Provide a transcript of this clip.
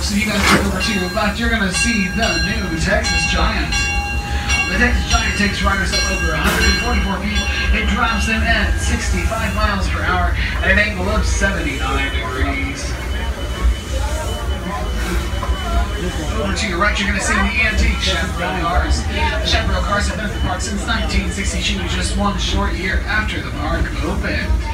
folks, if you guys look over to your left, you're going to see the new Texas Giant. The Texas Giant takes riders up over 144 feet. It drops them at 65 miles per hour at an angle of 79 degrees. Over to your right, you're going to see the antique Chaparral cars. The Chaparral cars have been at the park since 1962, just one short year after the park opened.